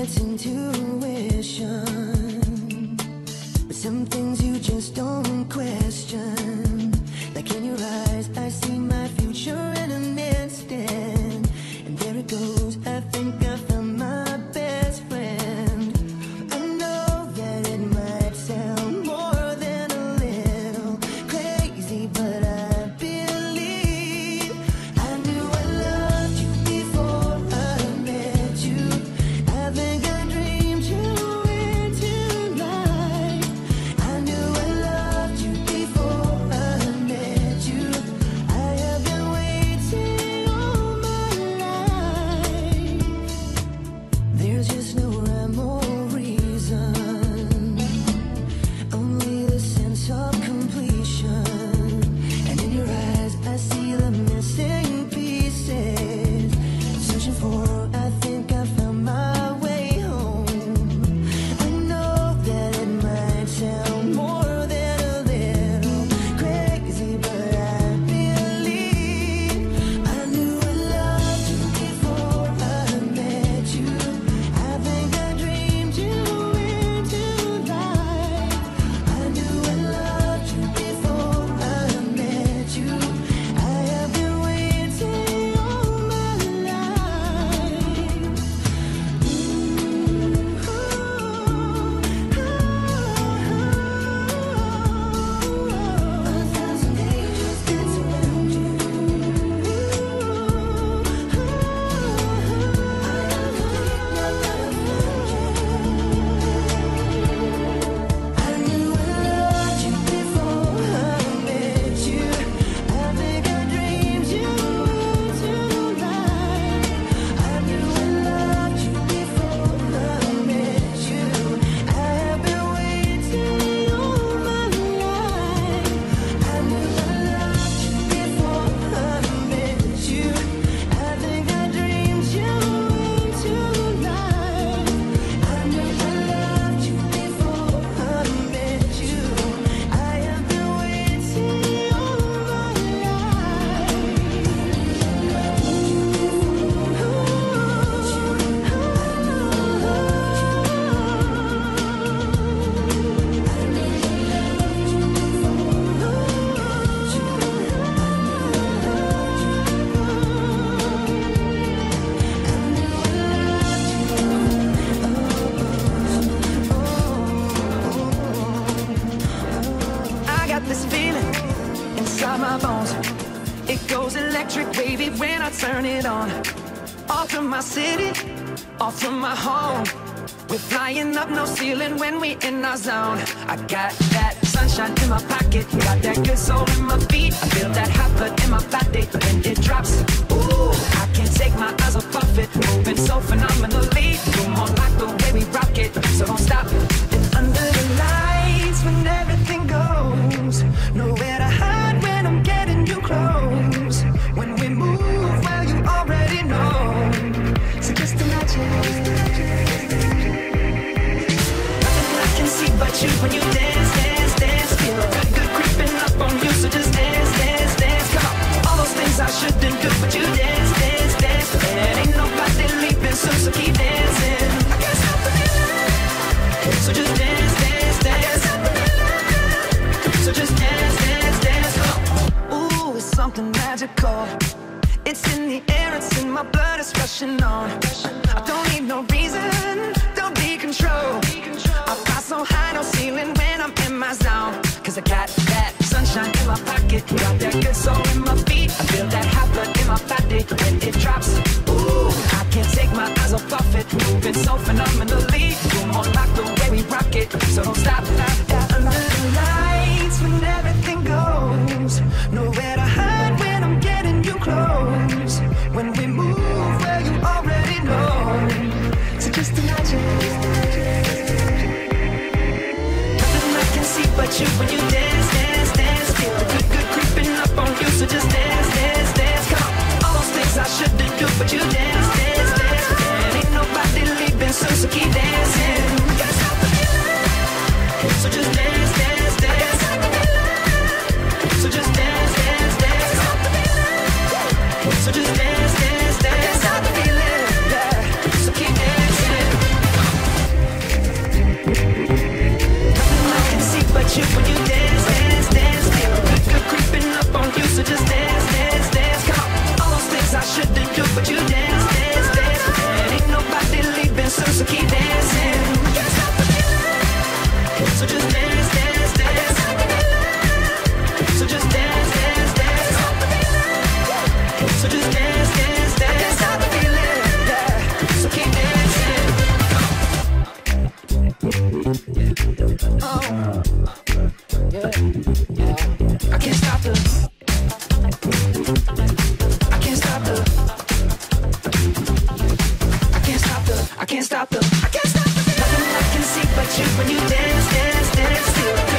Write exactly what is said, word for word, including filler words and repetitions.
it's intuition, but some things you just don't question. Like in your eyes, I see my future in an instant, and there it goes. I think I found my best friend. I know that it might sound more than a little crazy, but I believe I knew I loved you before I met you. I think I dreamed you into life. I knew I loved you before I met you. I have been waiting all my life. There's just no rhyme or reason, only the sense of completion. And in your eyes, I see the missing pieces. Searching for, I think I found my way home. I know that it might sound more than a little crazy, but I believe I knew I loved you before I met you. I think I dreamed you into life. I knew I loved you before I met you. I have been waiting all my life. A thousand angels dance around you. I knew I loved you before I met you. I think I dreamed you into life. I knew I loved you before I met you. I have been waiting all my life. I knew I loved you before I met you. I think I dreamed you into life. I knew I loved you before I met you. I have been waiting all my I got this feeling inside my bones. It goes electric wavy when I turn it on. Off from my city, off from my home. We're flying up no ceiling when we in our zone. I got that sunshine in my pocket, got that good soul in my feet. I feel that hot blood in my body when it drops. Ooh, I can't take my eyes off it, moving so phenomenally. You're more like the way we rock it, so don't stop. And under the lights when everything goes, nowhere to hide when I'm getting you close. When we move, well you already know. So just imagine. Nothing I can see but you when you dance, dance, dance. Feel a good, good creeping up on you, so just dance, dance, dance. Come on, all those things I shouldn't do, but you dance, dance, dance. And ain't nobody leaving soon, so keep dancing. I can't stop the feeling, so just dance, dance, dance. So just dance, dance, dance. Come on. Ooh, it's something magical. It's in the air, it's in my blood, it's rushing on. I don't need no reason, don't be control. I fly so high, no ceiling when I'm in my zone. Cause I got that sunshine in my pocket, got that good soul in my feet. I feel that hot blood in my body when it drops. Ooh, I can't take my eyes off of it, moving so phenomenally. You're more like the way we rock it, so don't stop. Under the lights when everything goes, nowhere to hide when I'm getting you close. When we move, well you already know. So just imagine. Nothing I can see but you when you dance, dance, dance. Feel the good, good creeping up on you, so just dance, dance, dance. Come on, all those things I shouldn't do, but you dance, dance, dance. And ain't nobody leaving soon, so keep dancing. I can't stop the feeling, so just dance, dance, dance. So just dance, dance, dance. So just dance, dance, dance. I can't stop the feeling, yeah. So keep dancing. I can't stop. Nothing I can see but you when you dance, dance, dance. Feel